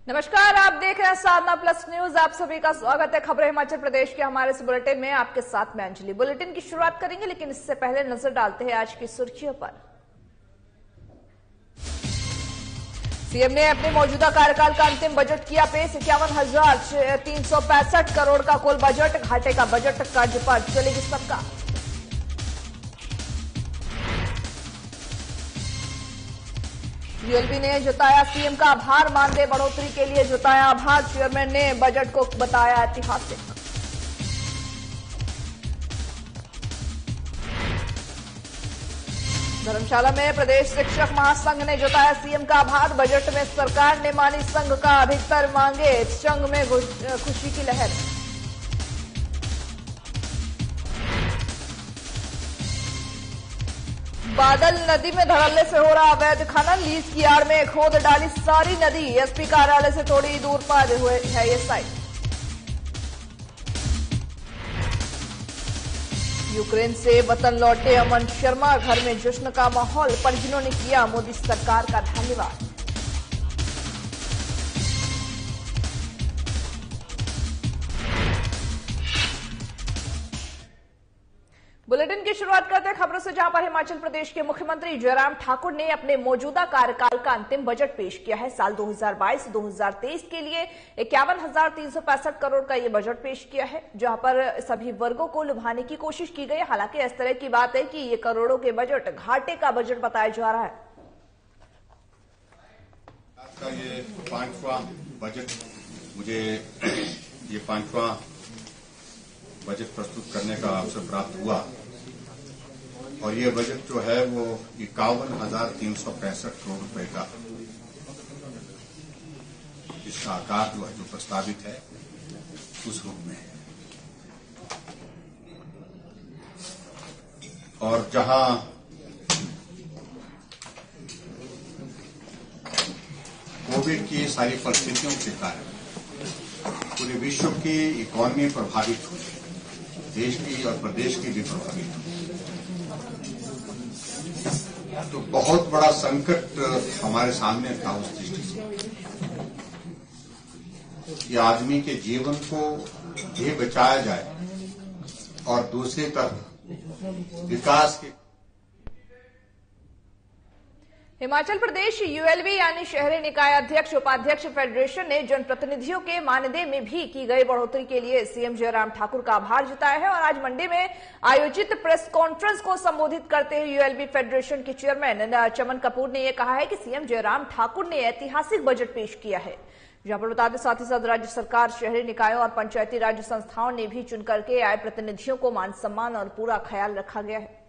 नमस्कार, आप देख रहे हैं साधना प्लस न्यूज। आप सभी का स्वागत है खबरें हिमाचल प्रदेश के हमारे इस बुलेटिन में। आपके साथ मैं अंजलि। बुलेटिन की शुरुआत करेंगे, लेकिन इससे पहले नजर डालते हैं आज की सुर्खियों पर। सीएम ने अपने मौजूदा कार्यकाल का अंतिम बजट किया पेश। 51,365 करोड़ का कुल बजट, घाटे का बजट, कर्ज पर चलेगी सरकार। यूएलबी ने जताया सीएम का आभार, मानदेय बढ़ोतरी के लिए जताया आभार। चेयरमैन ने बजट को बताया ऐतिहासिक। धर्मशाला में प्रदेश शिक्षक महासंघ ने जताया सीएम का आभार। बजट में सरकार ने मानी संघ का अधिकतर मांगे, संघ में खुशी की लहर। बादल नदी में धड़ल्ले से हो रहा अवैध खनन, लीज की आड़ में खोद डाली सारी नदी। एसपी कार्यालय से थोड़ी दूर पर हुए है ये साइट। यूक्रेन से वतन लौटे अमन शर्मा, घर में जश्न का माहौल, परिजनों ने किया मोदी सरकार का धन्यवाद। बुलेटिन की शुरुआत करते हैं खबरों से, जहां पर हिमाचल प्रदेश के मुख्यमंत्री जयराम ठाकुर ने अपने मौजूदा कार्यकाल का अंतिम बजट पेश किया है। साल 2022-2023 के लिए 51,365 करोड़ का ये बजट पेश किया है, जहां पर सभी वर्गों को लुभाने की कोशिश की गई। हालांकि इस तरह की बात है कि ये करोड़ों के बजट घाटे का बजट बताया जा रहा है। आपका ये 5वां बजट, मुझे ये 5वां बजट प्रस्तुत करने का अवसर प्राप्त हुआ और ये बजट जो है वो 51,365 करोड़ रुपए का, इसका आकार जो है जो प्रस्तावित है उस रूप में है। और जहां कोविड की सारी परिस्थितियों के कारण पूरे विश्व की इकोनॉमी प्रभावित हुई, देश की और प्रदेश की भी प्रभावित हुई, तो बहुत बड़ा संकट हमारे सामने था उस दृष्टि से कि आदमी के जीवन को भी बचाया जाए और दूसरी तरफ विकास के। हिमाचल प्रदेश यूएलबी यानी शहरी निकाय अध्यक्ष उपाध्यक्ष फेडरेशन ने जनप्रतिनिधियों के मानदेय में भी की गई बढ़ोतरी के लिए सीएम जयराम ठाकुर का आभार जताया है। और आज मंडी में आयोजित प्रेस कॉन्फ्रेंस को संबोधित करते हुए यूएलबी फेडरेशन के चेयरमैन चमन कपूर ने यह कहा है कि सीएम जयराम ठाकुर ने ऐतिहासिक बजट पेश किया है। जहां पर बता दें, साथ ही साथ राज्य सरकार, शहरी निकायों और पंचायती राज संस्थाओं ने भी चुन करके आए प्रतिनिधियों को मान सम्मान और पूरा ख्याल रखा गया है।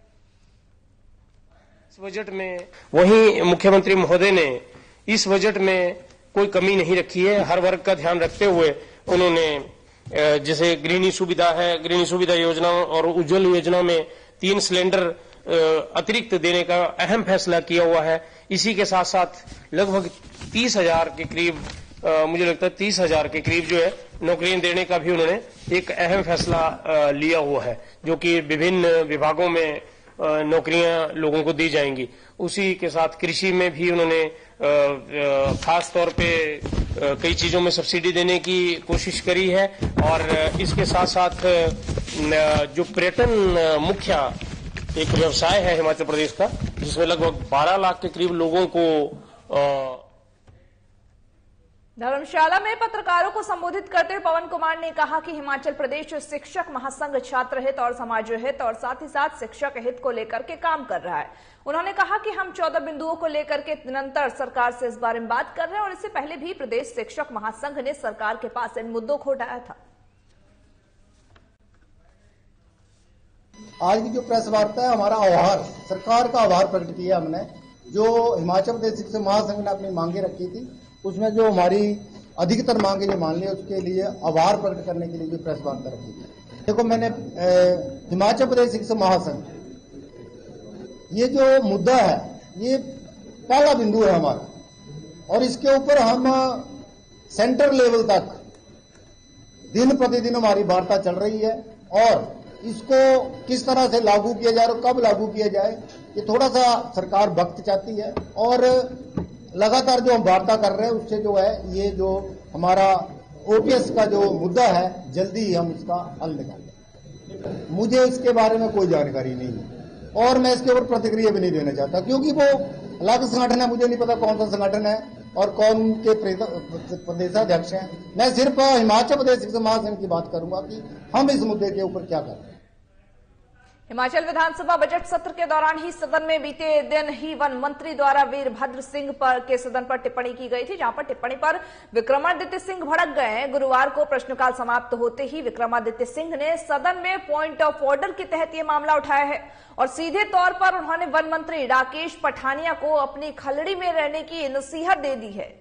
इस बजट में वहीं मुख्यमंत्री महोदय ने इस बजट में कोई कमी नहीं रखी है। हर वर्ग का ध्यान रखते हुए उन्होंने जैसे गृहिणी सुविधा है, गृहिणी सुविधा योजना और उज्ज्वल योजना में 3 सिलेंडर अतिरिक्त देने का अहम फैसला किया हुआ है। इसी के साथ साथ लगभग 30,000 के करीब, मुझे लगता है 30,000 के करीब जो है नौकरियां देने का भी उन्होंने एक अहम फैसला लिया हुआ है, जो कि विभिन्न विभागों में नौकरियां लोगों को दी जाएंगी। उसी के साथ कृषि में भी उन्होंने खास तौर पे कई चीजों में सब्सिडी देने की कोशिश करी है। और इसके साथ साथ जो पर्यटन मुख्य एक व्यवसाय है हिमाचल प्रदेश का, जिसमें लगभग 12 लाख के करीब लोगों को। धर्मशाला में पत्रकारों को संबोधित करते हुए पवन कुमार ने कहा कि हिमाचल प्रदेश शिक्षक महासंघ छात्र हित और समाज हित और साथ ही साथ शिक्षक हित को लेकर के काम कर रहा है। उन्होंने कहा कि हम 14 बिंदुओं को लेकर के निरंतर सरकार से इस बारे में बात कर रहे हैं और इससे पहले भी प्रदेश शिक्षक महासंघ ने सरकार के पास इन मुद्दों को उठाया था। आज की जो प्रेस वार्ता है, हमारा आभार, सरकार का आभार प्रकट किया हमने। जो हिमाचल प्रदेश शिक्षक महासंघ ने अपनी मांगे रखी थी, उसमें जो हमारी अधिकतर मांगे जो मान ली, उसके लिए आभार प्रकट करने के लिए जो प्रेस वार्ता रखी थी। देखो, मैंने हिमाचल प्रदेश शिक्षक महासंघ, ये जो मुद्दा है ये पहला बिंदु है हमारा, और इसके ऊपर हम सेंटर लेवल तक दिन प्रतिदिन हमारी वार्ता चल रही है। और इसको किस तरह से लागू किया जाए और कब लागू किया जाए, ये थोड़ा सा सरकार वक्त चाहती है। और लगातार जो हम वार्ता कर रहे हैं उससे जो है ये जो हमारा ओपीएस का जो मुद्दा है जल्दी ही हम इसका हल निकालें। मुझे इसके बारे में कोई जानकारी नहीं है और मैं इसके ऊपर प्रतिक्रिया भी नहीं देना चाहता, क्योंकि वो अलग संगठन है, मुझे नहीं पता कौन सा संगठन है और कौन उनके प्रदेशाध्यक्ष हैं। मैं सिर्फ हिमाचल प्रदेश शिक्षक महासंघ की बात करूंगा कि हम इस मुद्दे के ऊपर क्या करें। हिमाचल विधानसभा बजट सत्र के दौरान ही सदन में बीते दिन ही वन मंत्री द्वारा वीरभद्र सिंह के सदन पर टिप्पणी की गई थी, जहां पर टिप्पणी पर विक्रमादित्य सिंह भड़क गए हैं। गुरुवार को प्रश्नकाल समाप्त होते ही विक्रमादित्य सिंह ने सदन में पॉइंट ऑफ ऑर्डर के तहत ये मामला उठाया है और सीधे तौर पर उन्होंने वन मंत्री राकेश पठानिया को अपनी खलड़ी में रहने की नसीहत दे दी है।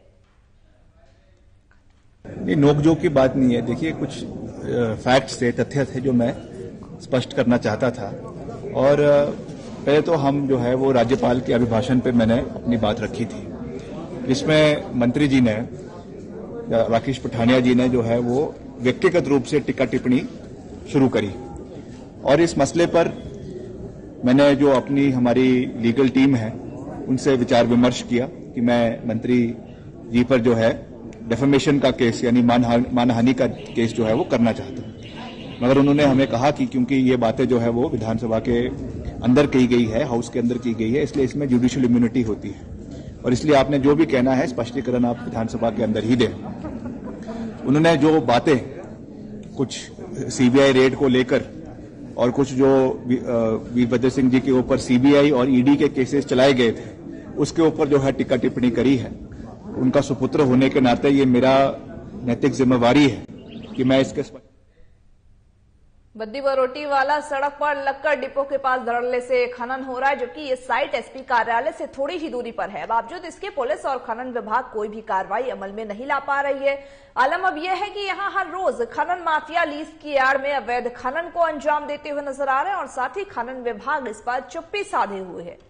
नहीं, नोकझोंक की बात नहीं है। देखिए, कुछ फैक्ट्स थे, तथ्य थे जो मैं स्पष्ट करना चाहता था। और पहले तो हम जो है वो राज्यपाल के अभिभाषण पे मैंने अपनी बात रखी थी, जिसमें मंत्री जी ने, राकेश पठानिया जी ने जो है वो व्यक्तिगत रूप से टीका टिप्पणी शुरू करी और इस मसले पर मैंने जो अपनी हमारी लीगल टीम है उनसे विचार विमर्श किया कि मैं मंत्री जी पर जो है डेफेमेशन का केस यानी मानहानि का केस जो है वो करना चाहता हूं। मगर उन्होंने हमें कहा कि क्योंकि ये बातें जो है वो विधानसभा के अंदर की गई है, हाउस के अंदर की गई है, इसलिए इसमें जुडिशियल इम्यूनिटी होती है और इसलिए आपने जो भी कहना है स्पष्टीकरण आप विधानसभा के अंदर ही दें। उन्होंने जो बातें कुछ सीबीआई रेड को लेकर और कुछ जो वीरभद्र सिंह जी के ऊपर सीबीआई और ईडी के केसेस चलाए गए थे उसके ऊपर जो है टीका टिप्पणी करी है, उनका सुपुत्र होने के नाते ये मेरा नैतिक जिम्मेवारी है कि मैं इसके बद्दी बरोटी वाला सड़क पर लक्कड़ डिपो के पास धड़ल्ले से खनन हो रहा है, जबकि ये साइट एसपी कार्यालय से थोड़ी ही दूरी पर है। बावजूद इसके पुलिस और खनन विभाग कोई भी कार्रवाई अमल में नहीं ला पा रही है। आलम अब यह है कि यहां हर रोज खनन माफिया लीज की आड़ में अवैध खनन को अंजाम देते हुए नजर आ रहे हैं और साथ ही खनन विभाग इस पर चुप्पी साधे हुए है।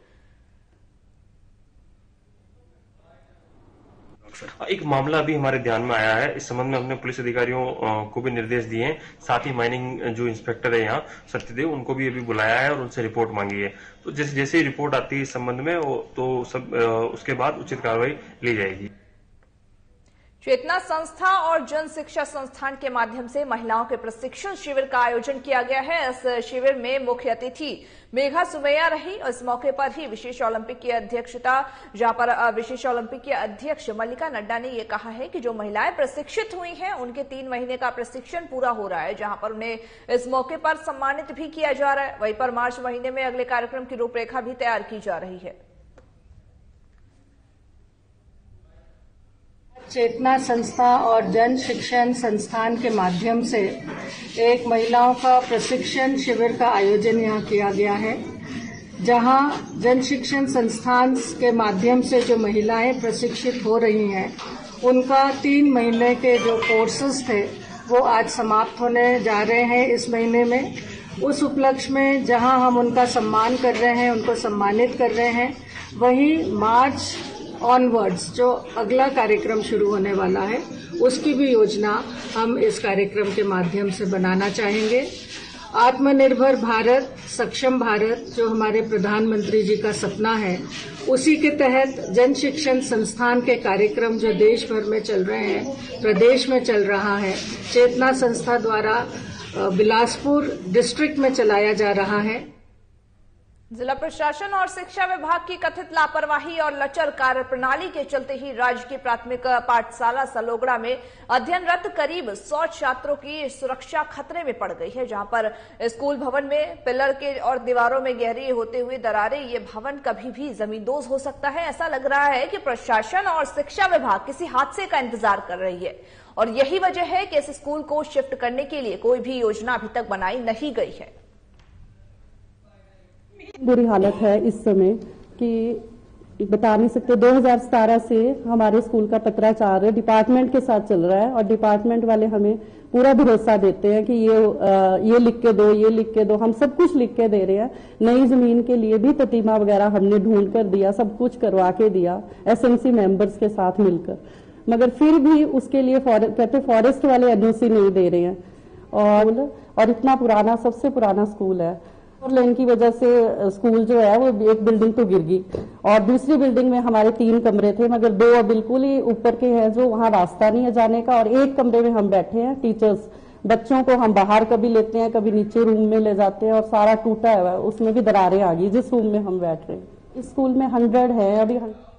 एक मामला अभी हमारे ध्यान में आया है। इस संबंध में हमने पुलिस अधिकारियों को भी निर्देश दिए हैं, साथ ही माइनिंग जो इंस्पेक्टर है यहाँ सत्यदेव, उनको भी अभी बुलाया है और उनसे रिपोर्ट मांगी है। तो जैसे ही रिपोर्ट आती है इस संबंध में तो सब उसके बाद उचित कार्रवाई ली जाएगी। चेतना संस्था और जन शिक्षा संस्थान के माध्यम से महिलाओं के प्रशिक्षण शिविर का आयोजन किया गया है। इस शिविर में मुख्य अतिथि मेघा सुमैया रही और इस मौके पर ही विशेष ओलंपिक की अध्यक्षता, जहां पर विशेष ओलंपिक के अध्यक्ष मल्लिका नड्डा ने यह कहा है कि जो महिलाएं प्रशिक्षित हुई हैं उनके 3 महीने का प्रशिक्षण पूरा हो रहा है, जहां पर उन्हें इस मौके पर सम्मानित भी किया जा रहा है। वहीं पर मार्च महीने में अगले कार्यक्रम की रूपरेखा भी तैयार की जा रही है। चेतना संस्था और जन शिक्षण संस्थान के माध्यम से एक महिलाओं का प्रशिक्षण शिविर का आयोजन यहाँ किया गया है, जहाँ जन शिक्षण संस्थान के माध्यम से जो महिलाएं प्रशिक्षित हो रही हैं उनका 3 महीने के जो कोर्सेज थे वो आज समाप्त होने जा रहे हैं इस महीने में। उस उपलक्ष्य में जहाँ हम उनका सम्मान कर रहे हैं, उनको सम्मानित कर रहे हैं, वहीं मार्च ऑनवर्ड्स जो अगला कार्यक्रम शुरू होने वाला है उसकी भी योजना हम इस कार्यक्रम के माध्यम से बनाना चाहेंगे। आत्मनिर्भर भारत, सक्षम भारत जो हमारे प्रधानमंत्री जी का सपना है, उसी के तहत जन शिक्षण संस्थान के कार्यक्रम जो देश भर में चल रहे हैं, प्रदेश में चल रहा है, चेतना संस्था द्वारा बिलासपुर डिस्ट्रिक्ट में चलाया जा रहा है। जिला प्रशासन और शिक्षा विभाग की कथित लापरवाही और लचर कार्य प्रणाली के चलते ही राज्य की प्राथमिक पाठशाला सलोगड़ा में अध्ययनरत करीब 100 छात्रों की सुरक्षा खतरे में पड़ गई है, जहां पर स्कूल भवन में पिलर के और दीवारों में गहरी होते हुए दरारें, ये भवन कभी भी जमींदोज हो सकता है। ऐसा लग रहा है कि प्रशासन और शिक्षा विभाग किसी हादसे का इंतजार कर रही है और यही वजह है कि इस स्कूल को शिफ्ट करने के लिए कोई भी योजना अभी तक बनाई नहीं गई है। बुरी हालत है इस समय कि बता नहीं सकते। 2017 से हमारे स्कूल का पत्राचार डिपार्टमेंट के साथ चल रहा है और डिपार्टमेंट वाले हमें पूरा भरोसा देते हैं कि ये लिख के दो, ये लिख के दो, हम सब कुछ लिख के दे रहे हैं। नई जमीन के लिए भी प्रतिमा वगैरह हमने ढूंढ कर दिया, सब कुछ करवा के दिया एसएमसी मेंबर्स के साथ मिलकर, मगर फिर भी उसके लिए कहते फॉरेस्ट वाले एनओसी नहीं दे रहे हैं। और इतना पुराना, सबसे पुराना स्कूल है, 4 लेन की वजह से स्कूल जो है वो एक बिल्डिंग तो गिर गई और दूसरी बिल्डिंग में हमारे 3 कमरे थे, मगर 2 बिल्कुल ही ऊपर के हैं जो वहां रास्ता नहीं है जाने का, और एक कमरे में हम बैठे हैं टीचर्स। बच्चों को हम बाहर कभी लेते हैं, कभी नीचे रूम में ले जाते हैं, और सारा टूटा हुआ है, उसमें भी दरारें आ गई जिस रूम में हम बैठ रहे हैं। इस स्कूल में 100 है अभी।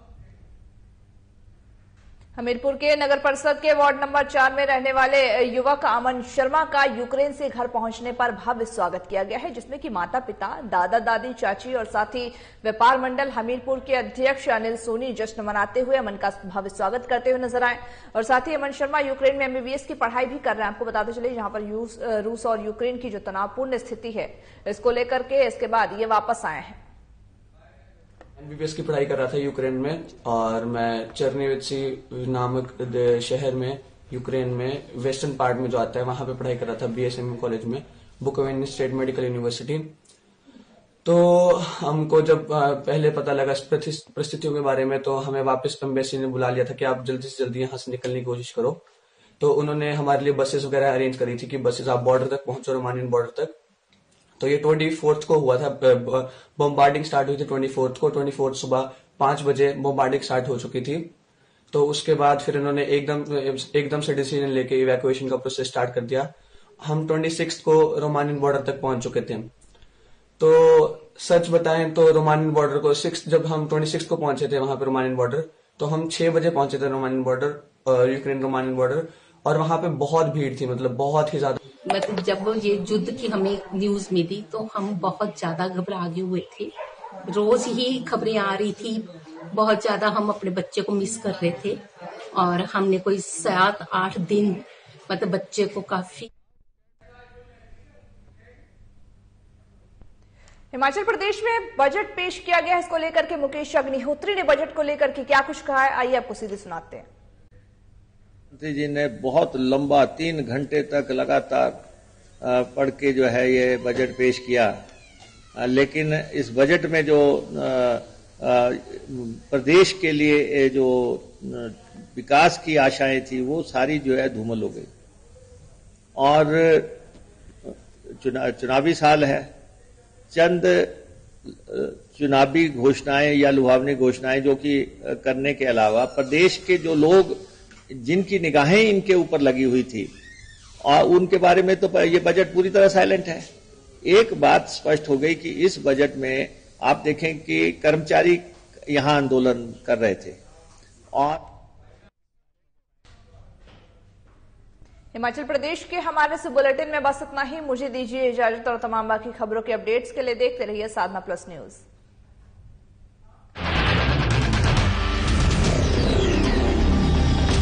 हमीरपुर के नगर परिषद के वार्ड नंबर 4 में रहने वाले युवक अमन शर्मा का यूक्रेन से घर पहुंचने पर भव्य स्वागत किया गया है, जिसमें कि माता पिता, दादा दादी, चाची और साथ ही व्यापार मंडल हमीरपुर के अध्यक्ष अनिल सोनी जश्न मनाते हुए अमन का भव्य स्वागत करते हुए नजर आए। और साथ ही अमन शर्मा यूक्रेन में MBBS की पढ़ाई भी कर रहे हैं। आपको बताते चले जहां पर रूस और यूक्रेन की जो तनावपूर्ण स्थिति है इसको लेकर के इसके बाद ये वापस आए हैं। MBBS की पढ़ाई कर रहा था यूक्रेन में, और मैं चर्निवित्सी नामक शहर में यूक्रेन में वेस्टर्न पार्ट में जो आता है वहां पे पढ़ाई कर रहा था BSMM कॉलेज में, बुकोविन स्टेट मेडिकल यूनिवर्सिटी। तो हमको जब पहले पता लगा परिस्थितियों के बारे में, तो हमें वापस एम्बेसी ने बुला लिया था कि आप जल्दी से जल्दी यहाँ से निकलने की कोशिश करो। तो उन्होंने हमारे लिए बसेस वगैरह अरेंज करी थी कि बसेस आप बॉर्डर तक पहुंचो, रोमानियन बॉर्डर तक। तो ये 24 को हुआ था, बम्बार्डिंग स्टार्ट हुई थी 24 को। 24 सुबह 5 बजे बम्बार्डिंग स्टार्ट हो चुकी थी। तो उसके बाद फिर इन्होंने एकदम से डिसीजन लेके इवैक्यूएशन का प्रोसेस स्टार्ट कर दिया। हम 26 को रोमानियन बॉर्डर तक पहुंच चुके थे। तो सच बताएं तो रोमानियन बॉर्डर को जब हम 26 को पहुंचे थे वहां पे रोमानियन बॉर्डर, तो हम 6 बजे पहुंचे थे Romanian border, Ukraine Romanian border, और वहां पे बहुत भीड़ थी, मतलब बहुत ही ज्यादा। मतलब जब ये युद्ध की हमें न्यूज मिली तो हम बहुत ज्यादा घबरा गए हुए थे। रोज ही खबरें आ रही थी, बहुत ज्यादा हम अपने बच्चे को मिस कर रहे थे, और हमने कोई 7-8 दिन मतलब बच्चे को काफी। हिमाचल प्रदेश में बजट पेश किया गया है, इसको लेकर के मुकेश अग्निहोत्री ने बजट को लेकर के क्या कुछ कहा है, आइए आपको सीधे सुनाते हैं। मंत्री जी ने बहुत लंबा 3 घंटे तक लगातार पढ़ के जो है ये बजट पेश किया, लेकिन इस बजट में जो प्रदेश के लिए जो विकास की आशाएं थी वो सारी जो है धूमिल हो गई। और चुनावी साल है, चंद चुनावी घोषणाएं या लुभावनी घोषणाएं जो कि करने के अलावा प्रदेश के जो लोग जिनकी निगाहें इनके ऊपर लगी हुई थी और उनके बारे में तो ये बजट पूरी तरह साइलेंट है। एक बात स्पष्ट हो गई कि इस बजट में आप देखें कि कर्मचारी यहां आंदोलन कर रहे थे। और हिमाचल प्रदेश के हमारे इस बुलेटिन में बस इतना ही। मुझे दीजिए इजाजत, और तमाम बाकी खबरों के अपडेट्स के लिए देखते रहिए साधना प्लस न्यूज।